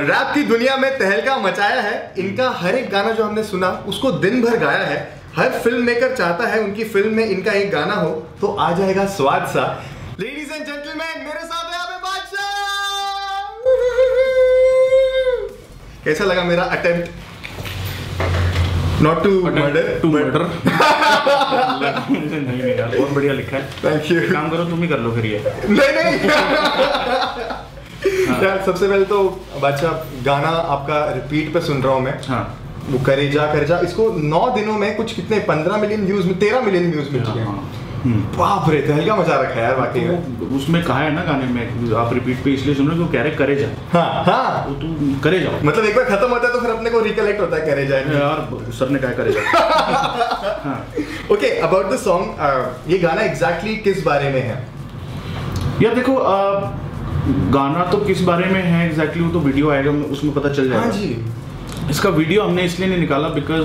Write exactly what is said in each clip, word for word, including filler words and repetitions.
Rap की दुनिया में तहलका मचाया है। इनका हर एक गाना जो हमने सुना उसको दिन भर गाया है। हर फिल्म मेकर चाहता है उनकी फिल्म में इनका एक गाना हो तो आ जाएगा स्वाद सा। लेडीज एंड जेंटलमैन, मेरे साथ है यहाँ पे बादशाह। कैसा लगा मेरा attempt? Not to murder, to murder. नहीं नहीं यार, बहुत बढ़िया लिखा है। Thank you. काम करो, तुम ही कर लो फिर ये। नहीं नहीं यार, सबसे पहले तो बादशाह गाना आपका रिपीट पे सुन रहा हूँ मैं। हाँ। वो करेजा करेजा, इसको नौ दिनों में कुछ कितने पंद्रह मिलियन व्यूज में तेरह मिलियन व्यूज मिल चुके हैं। बाप रे, तहलका मचा रखा है यार वाकई में। तो उसमें कहा है ना गाने में, आप रिपीट पे इसलिए सुन रहे हो क्यों, कह रहे करेजा। हाँ हाँ, तो तू करेजा, मतलब एक बार खत्म होता है तो फिर अपने को रिकलेक्ट होता है करेजा यार, सर ने कहा करेजा। ओके, अबाउट द सॉन्ग, ये गाना एग्जैक्टली किस बारे में है? यार देखो, गाना तो किस बारे में है एग्जैक्टली वो तो वीडियो आएगा उसमें पता चल जाएगा। हाँ जी। इसका वीडियो हमने इसलिए नहीं निकाला बिकॉज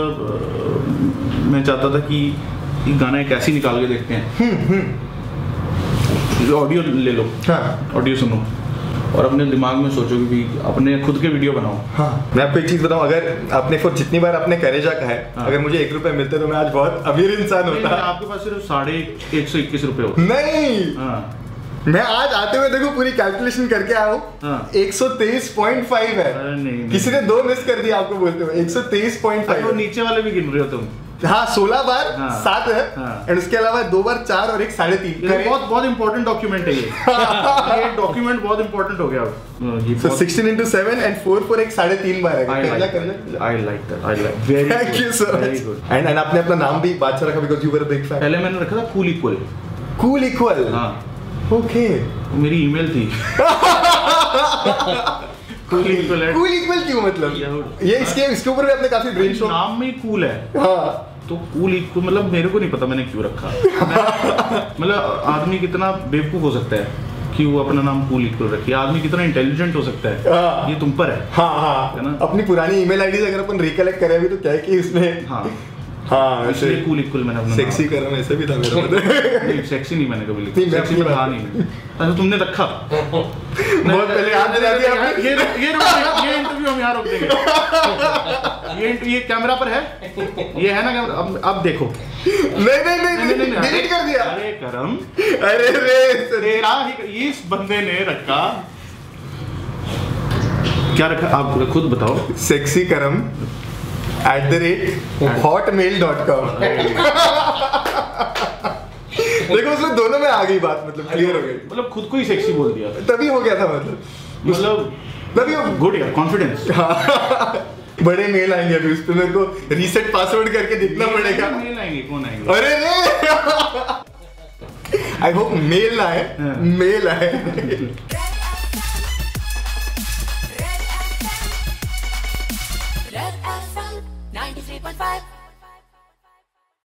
मैं चाहता था कि ये गाना एक ऐसी निकाल के देखते हैं। ऑडियो ले लो, हाँ। ऑडियो सुनो और अपने दिमाग में सोचो कि भी अपने खुद के वीडियो बनाओ। हाँ। मैं आपको एक चीज बताऊं, अगर आपने फॉर जितनी बार आपने करेजा कहा है, हाँ। अगर मुझे एक रुपए मिलते तो मैं आज बहुत अमीर इंसान होता। आपके पास सिर्फ साढ़े एक सौ इक्कीस रुपए हो। नहीं, हाँ। मैं आज आते हुए देखो पूरी कैलकुलेशन करके आया हूँ। हाँ। एक सौ तेईस पॉइंट फाइव है। नहीं, नहीं, किसी ने दो मिस कर दिया आपको बोलते हुए। एक सौ तेईस पॉइंट फाइव। नीचे वाले भी गिन रहे हो तुम। हाँ, सोलह बार हाँ, सात है। हाँ, एंड उसके अलावा दो बार चार और एक साढ़े तीन। बहुत बहुत इंपॉर्टेंट डॉक्यूमेंट है ये। ये डॉक्यूमेंट बहुत इंपॉर्टेंट हो गया। So sixteen into seven and four for एक साढ़े तीन बार है। I like that. I like that. I like. Very good. Thank you so much. Very good. And and आपने अपना नाम भी बादशाह रखा because you were a big fan. पहले मैंने रखा था कूल इक्वल। Cool equal. हाँ। ओके। मेरी ईमेल थी। कूल इक्वल है। कूल इक्वल क्यों मतलब? ये इसके इसके ऊपर भी आपने काफी ब्रेनस्टॉर्म। नाम में कूल है। हाँ। तो कूल इक्वल मतलब मेरे को नहीं पता मैंने क्यों रखा। मतलब आदमी कितना बेवकूफ हो सकता है कि वो अपना नाम कूल इक्वल रखिए। आदमी कितना इंटेलिजेंट हो सकता है। हाँ। ये तुम पर है। हाँ हाँ, है ना? अपनी पुरानी ईमेल आईडी अगर अपन रिकलेक्ट करें भी तो क्या है कि इसमें हाँ हाँ इसलिए कूल इक्वल मैंने अपना सेक्सी करम ऐसे भी था मेरा। नहीं, सेक्सी नहीं मैंने कभी लिखा। सेक्सी में कहा नहीं। अच्छा तुमने रखा बहुत पहले याद दिला दिया आपने। ये ये ये इंटरव्यू हम यहाँ रोक देंगे। ये ये कैमरा पर है, ये है ना कैमरा। अब अब देखो। नहीं नहीं नहीं नहीं डिलीट कर दिया। अरे करम, अरे रे तेरा ही इस बंदे ने रखा। क्या रखा आप खुद बताओ। Sexy Karam at the rate Hotmail dot com. देखो उसमें दोनों में आ गई बात, मतलब क्लियर हो गई। मतलब खुद को ही सेक्सी बोल दिया तभी हो गया था। मतलब मतलब तभी गुड यार, कॉन्फिडेंस। बड़े मेल आएंगे अभी उस पे, मेरे को रीसेट पासवर्ड करके देखना पड़ेगा। मेल आएंगे, कौन आएंगे? अरे रे आई होप मेल ना आए, मेल आए। ninety-three point five